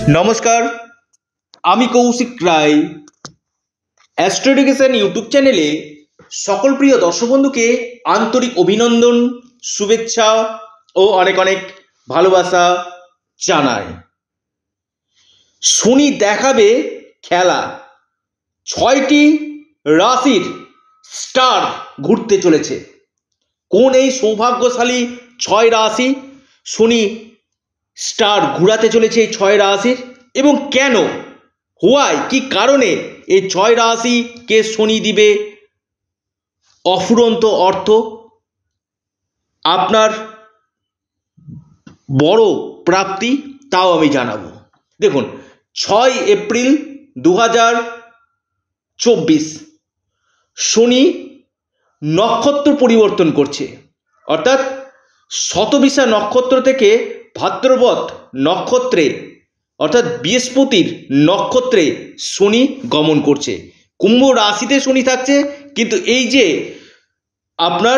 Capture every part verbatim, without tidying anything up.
নমস্কার, আমি Koushik Roy. Astro education YouTube চ্যানেলে সকল প্রিয় দর্শক বন্ধুকে আন্তরিক অভিনন্দন, শুভেচ্ছা ও অনেক অনেক ভালোবাসা জানাই। শনি দেখাবে খেলা, ছয়টি রাশির স্টার ঘুরতে চলেছে। কোন এই সৌভাগ্যশালী ছয় রাশি শনি স্টার ঘুরাতে চলেছে এই ছয় রাশির, এবং কেন, হোয়াই, কি কারণে এই ছয় রাশিকে শনি দিবে অফুরন্ত অর্থ, আপনার বড় প্রাপ্তি, তাও আমি জানাবো। দেখুন, ছয় এপ্রিল দু হাজার চব্বিশ শনি নক্ষত্র পরিবর্তন করছে, অর্থাৎ শতবিশা নক্ষত্র থেকে ভাদ্রপদ নক্ষত্রে অর্থাৎ বৃহস্পতির নক্ষত্রে শনি গমন করছে। কুম্ভ রাশিতে শনি থাকছে, কিন্তু এই যে আপনার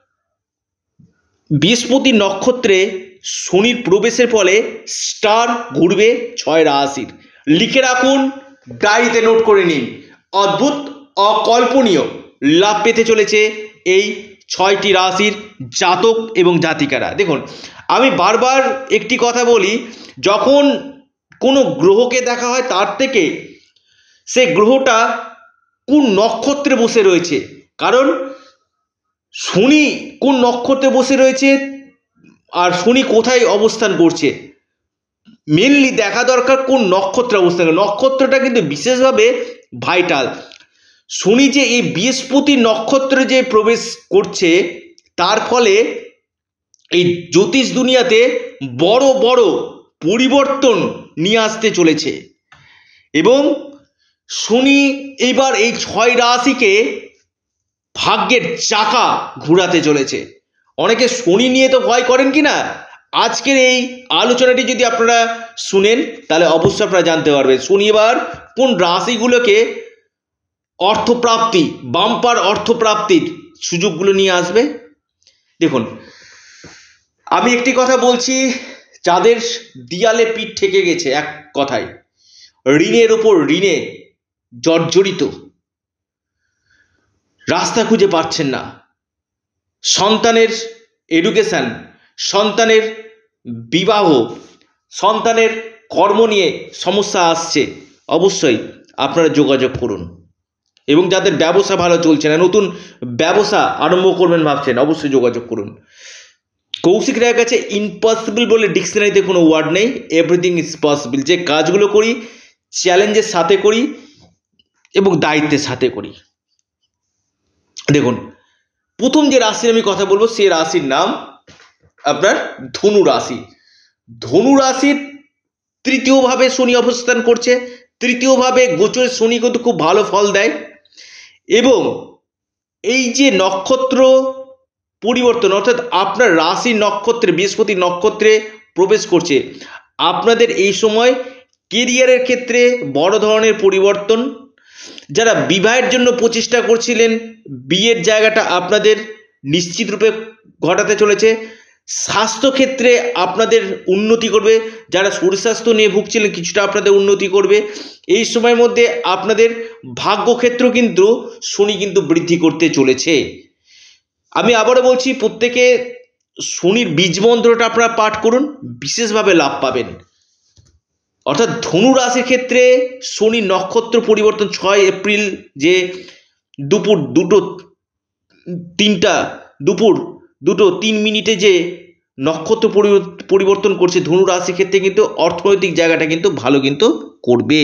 বৃহস্পতি নক্ষত্রে শনির প্রবেশের ফলে স্টার ঘুরবে ছয় রাশির। লিখে রাখুন, ডায়েরিতে নোট করে নিন। অদ্ভুত, অকল্পনীয় লাভ পেতে চলেছে এই ছয়টি রাশির জাতক এবং জাতিকারা। দেখুন, আমি বারবার একটি কথা বলি, যখন কোনো গ্রহকে দেখা হয় তার থেকে সে গ্রহটা কোন নক্ষত্রে বসে রয়েছে, কারণ শনি কোন নক্ষত্রে বসে রয়েছে আর শনি কোথায় অবস্থান করছে, মেনলি দেখা দরকার কোন নক্ষত্রে অবস্থান করে। নক্ষত্রটা কিন্তু বিশেষভাবে ভাইটাল। শনি যে এই বৃহস্পতি নক্ষত্রে যে প্রবেশ করছে, তার ফলে এই জ্যোতিষ দুনিয়াতে বড় বড় পরিবর্তন নিয়ে আসতে চলেছে, এবং শনি এবার এই ছয় রাশিকে ভাগ্যের চাকা ঘুরাতে চলেছে। অনেকে শনি নিয়ে তো ভয় করেন কি না, আজকের এই আলোচনাটি যদি আপনারা শুনেন তাহলে অবশ্যই আপনারা জানতে পারবেন শনি এবার কোন রাশিগুলোকে অর্থপ্রাপ্তি, বাম্পার অর্থপ্রাপ্তির সুযোগগুলো নিয়ে আসবে। দেখুন, আমি একটি কথা বলছি, যাদের দিয়ালে পিঠ ঠেকে গেছে, এক কথায় ঋণের ওপর ঋণে জর্জরিত, রাস্তা খুঁজে পাচ্ছেন না, সন্তানের এডুকেশন, সন্তানের বিবাহ, সন্তানের কর্ম নিয়ে সমস্যা আসছে, অবশ্যই আপনারা যোগাযোগ করুন। এবং যাদের ব্যবসা ভালো চলছে না, নতুন ব্যবসা আরম্ভ করবেন ভাবছেন, অবশ্যই যোগাযোগ করুন। কৌশিক রায়ের কাছে ইম্পসিবল বলে ডিকশনারিতে কোনো ওয়ার্ড নেই, এভরিথিং ইজ পসিবল। যে কাজগুলো করি চ্যালেঞ্জের সাথে করি এবং দায়িত্বের সাথে করি। দেখুন, প্রথম যে রাশির আমি কথা বলবো সে রাশির নাম আপনার ধনু রাশি। ধনু রাশির তৃতীয়ভাবে শনি অবস্থান করছে। তৃতীয়ভাবে গোচরে শনি কিন্তু খুব ভালো ফল দেয়, এবং এই যে নক্ষত্র পরিবর্তন, অর্থাৎ আপনার রাশি নক্ষত্রে বৃহস্পতি নক্ষত্রে প্রবেশ করছে, আপনাদের এই সময় কেরিয়ারের ক্ষেত্রে বড় ধরনের পরিবর্তন। যারা বিবাহের জন্য প্রচেষ্টা করছিলেন, বিয়ের জায়গাটা আপনাদের নিশ্চিত রূপে ঘটাতে চলেছে। স্বাস্থ্যক্ষেত্রে আপনাদের উন্নতি করবে, যারা শরীর স্বাস্থ্য নিয়ে ভুগছিলেন কিছুটা আপনাদের উন্নতি করবে। এই সময়ের মধ্যে আপনাদের ভাগ্যক্ষেত্র কিন্তু শনি কিন্তু বৃদ্ধি করতে চলেছে। আমি আবারও বলছি, প্রত্যেকে শনির বীজ মন্ত্রটা আপনারা পাঠ করুন, বিশেষভাবে লাভ পাবেন। অর্থাৎ ধনু রাশির ক্ষেত্রে শনি নক্ষত্র পরিবর্তন ছয় এপ্রিল যে দুপুর দুটো তিনটা দুপুর দুটো তিন মিনিটে যে নক্ষত্র পরিবর্তন করছে ধনু রাশির ক্ষেত্রে, কিন্তু অর্থনৈতিক জায়গাটা কিন্তু ভালো কিন্তু করবে।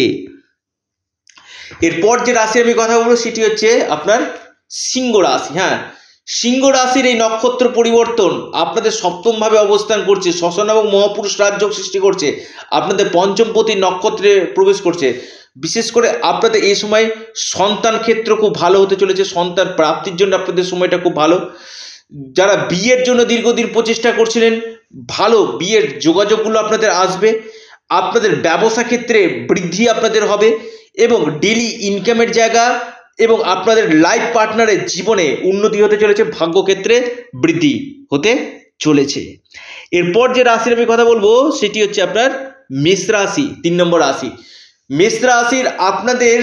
এরপর যে রাশি আমি কথা বলবো সেটি হচ্ছে আপনার সিংহ রাশি। হ্যাঁ, সিংহ রাশির এই নক্ষত্র পরিবর্তন আপনাদের সপ্তম ভাবে অবস্থান করছে, শ্মশান এবং মহাপুরুষ রাজযোগ সৃষ্টি করছে, আপনাদের পঞ্চমপতি নক্ষত্রে প্রবেশ করছে। বিশেষ করে আপনাদের এই সময় সন্তান ক্ষেত্র খুব ভালো হতে চলেছে, সন্তান প্রাপ্তির জন্য আপনাদের সময়টা খুব ভালো। যারা বিয়ের জন্য দীর্ঘদিন প্রচেষ্টা করছিলেন, ভালো বিয়ের যোগাযোগগুলো আপনাদের আসবে। আপনাদের ব্যবসা ক্ষেত্রে বৃদ্ধি আপনাদের হবে, এবং ডেলি ইনকামের জায়গা এবং আপনাদের লাইফ পার্টনারের জীবনে উন্নতি হতে চলেছে, ভাগ্যক্ষেত্রে বৃদ্ধি হতে চলেছে। এরপর যে রাশির আমি কথা বলবো সেটি হচ্ছে আপনার মেষ রাশি, তিন নম্বর রাশি মেষ রাশির আপনাদের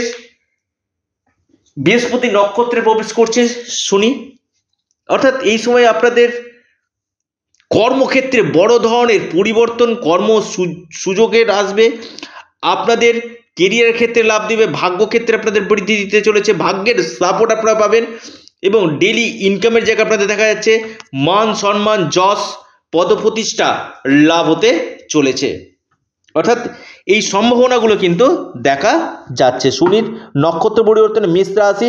বৃহস্পতি নক্ষত্রে প্রবেশ করছে শনি, অর্থাৎ এই সময় আপনাদের কর্মক্ষেত্রে বড় ধরনের পরিবর্তন, কর্ম সুযোগের আসবে, আপনাদের কেরিয়ারের ক্ষেত্রে লাভ দিবে, ভাগ্যক্ষেত্রে আপনাদের বৃদ্ধি দিতে চলেছে, ভাগ্যের সাপোর্ট আপনারা পাবেন এবং ডেলি ইনকামের জায়গা আপনাদের দেখা যাচ্ছে, মান সম্মান যশ পদপ্রতিষ্ঠা লাভ হতে চলেছে। অর্থাৎ এই সম্ভাবনাগুলো কিন্তু দেখা যাচ্ছে। শনির নক্ষত্র পরিবর্তনে মেষ রাশি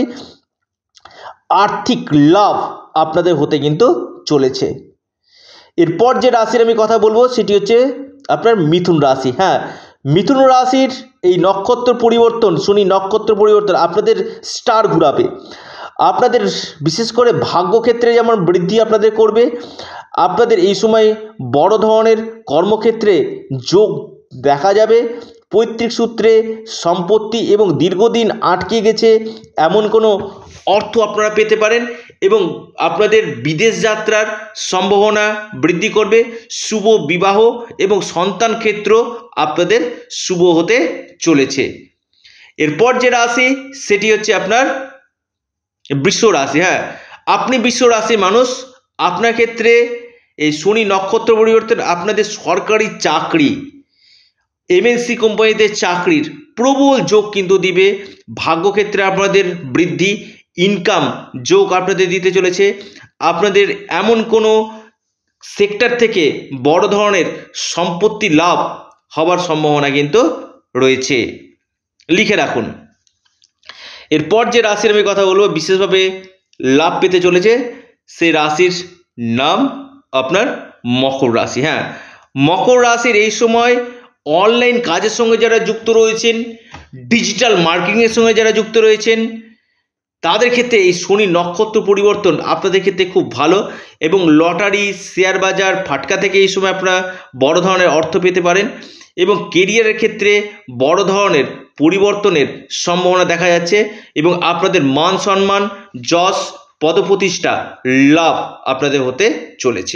আর্থিক লাভ আপনাদের হতে কিন্তু চলেছে। এরপর যে রাশির আমি কথা বলবো সেটি হচ্ছে আপনার মিথুন রাশি। হ্যাঁ, মিথুন রাশির এই নক্ষত্র পরিবর্তন, শনি নক্ষত্র পরিবর্তন আপনাদের স্টার ঘুরাবে, আপনাদের বিশেষ করে ভাগ্যক্ষেত্রে যেমন বৃদ্ধি আপনাদের করবে, আপনাদের এই সময় বড় ধরনের কর্মক্ষেত্রে যোগ দেখা যাবে, পৈতৃক সূত্রে সম্পত্তি এবং দীর্ঘদিন আটকে গেছে এমন কোনো অর্থ আপনারা পেতে পারেন এবং আপনাদের বিদেশ যাত্রার সম্ভাবনা বৃদ্ধি করবে, শুভ বিবাহ এবং সন্তান ক্ষেত্র আপনাদের শুভ হতে চলেছে। এরপর যে রাশি সেটি হচ্ছে আপনার বৃষ রাশি। হ্যাঁ, আপনি বৃষ রাশি মানুষ, আপনার ক্ষেত্রে এই শনি নক্ষত্র পরিবর্তন আপনাদের সরকারি চাকরি, এমএনসি কোম্পানিতে চাকরির প্রবল যোগ কিন্তু দিবে, ভাগ্যক্ষেত্রে আপনাদের বৃদ্ধি, ইনকাম যোগ আপনাদের দিতে চলেছে, আপনাদের এমন কোনো সেক্টর থেকে বড় ধরনের সম্পত্তি লাভ হওয়ার সম্ভাবনা কিন্তু রয়েছে, লিখে রাখুন। এরপর যে রাশির আমি কথা বলবো বিশেষভাবে লাভ পেতে চলেছে সেই রাশির নাম আপনার মকর রাশি। হ্যাঁ, মকর রাশির এই সময় অনলাইন কাজের সঙ্গে যারা যুক্ত রয়েছেন, ডিজিটাল মার্কেটিংয়ের সঙ্গে যারা যুক্ত রয়েছেন, তাদের ক্ষেত্রে এই শনি নক্ষত্র পরিবর্তন আপনাদের ক্ষেত্রে খুব ভালো এবং লটারি, শেয়ার বাজার, ফাটকা থেকে এই সময় আপনারা বড় ধরনের অর্থ পেতে পারেন এবং কেরিয়ারের ক্ষেত্রে বড় ধরনের পরিবর্তনের সম্ভাবনা দেখা যাচ্ছে এবং আপনাদের মান সম্মান যশ পদপ্রতিষ্ঠা লাভ আপনাদের হতে চলেছে।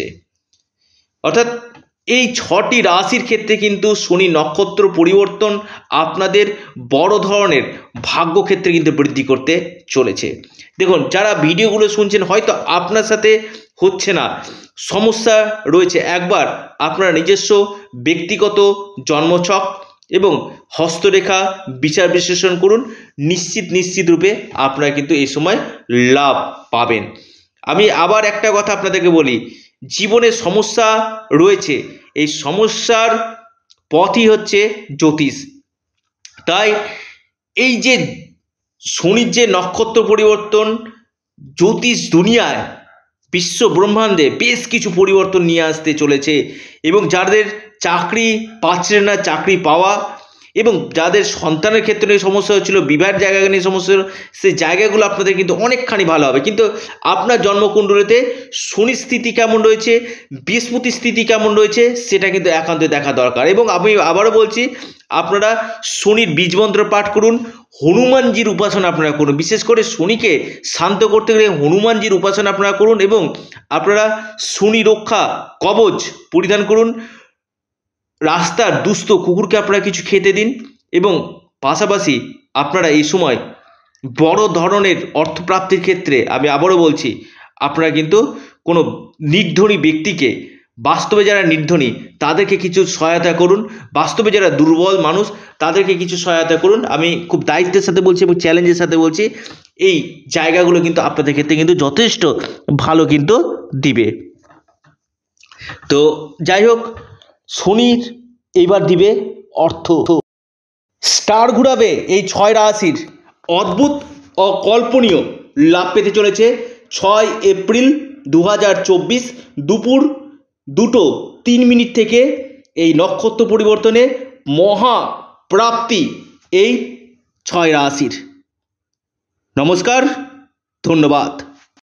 অর্থাৎ এই ছটি রাশির ক্ষেত্রে কিন্তু শনি নক্ষত্র পরিবর্তন আপনাদের বড় ধরনের ভাগ্যক্ষেত্রে কিন্তু বৃদ্ধি করতে চলেছে। দেখুন, যারা ভিডিওগুলো শুনছেন হয়তো আপনার সাথে হচ্ছে না, সমস্যা রয়েছে, একবার আপনারা নিজস্ব ব্যক্তিগত জন্মছক এবং হস্তরেখা বিচার বিশ্লেষণ করুন, নিশ্চিত নিশ্চিত রূপে আপনারা কিন্তু এই সময় লাভ পাবেন। আমি আবার একটা কথা আপনাদেরকে বলি, জীবনে সমস্যা রয়েছে, এই সমস্যার পথই হচ্ছে জ্যোতিষ। তাই এই যে শনির যে নক্ষত্র পরিবর্তন জ্যোতিষ দুনিয়ায়, বিশ্ব ব্রহ্মাণ্ডে বেশ কিছু পরিবর্তন নিয়ে আসতে চলেছে এবং যাদের চাকরি পাচ্ছেন না চাকরি পাওয়া এবং যাদের সন্তানের ক্ষেত্রে সমস্যা হচ্ছিল, বিবাহের জায়গা নিয়ে সমস্যা, সেই জায়গাগুলো আপনাদের কিন্তু অনেকখানি ভালো হবে। কিন্তু আপনার জন্মকুণ্ডলীতে শনির স্থিতি কেমন রয়েছে, বৃহস্পতির স্থিতি কেমন রয়েছে সেটা কিন্তু একান্ত দেখা দরকার। এবং আমি আবারও বলছি, আপনারা শনির বীজমন্ত্র পাঠ করুন, হনুমানজির উপাসনা আপনারা করুন, বিশেষ করে শনিকে শান্ত করতে গেলে হনুমানজির উপাসনা আপনারা করুন এবং আপনারা শনি রক্ষা কবচ পরিধান করুন, রাস্তার দুস্থ কুকুরকে আপনারা কিছু খেতে দিন এবং পাশাপাশি আপনারা এই সময় বড় ধরনের অর্থপ্রাপ্তির ক্ষেত্রে আমি আবারও বলছি, আপনারা কিন্তু কোনো নির্ধনী ব্যক্তিকে, বাস্তবে যারা নির্ধনী তাদেরকে কিছু সহায়তা করুন, বাস্তবে যারা দুর্বল মানুষ তাদেরকে কিছু সহায়তা করুন। আমি খুব দায়িত্বের সাথে বলছি এবং চ্যালেঞ্জের সাথে বলছি, এই জায়গাগুলো কিন্তু আপনাদের ক্ষেত্রে কিন্তু যথেষ্ট ভালো কিন্তু দিবে। তো যাই হোক, শনির এইবার দিবে অর্থ, স্টার ঘুরাবে এই ছয় রাশির, অদ্ভুত অকল্পনীয় লাভ পেতে চলেছে ছয় এপ্রিল দু হাজার চব্বিশ দুপুর দুটো তিন মিনিট থেকে এই নক্ষত্র পরিবর্তনে মহা প্রাপ্তি এই ছয় রাশির। নমস্কার, ধন্যবাদ।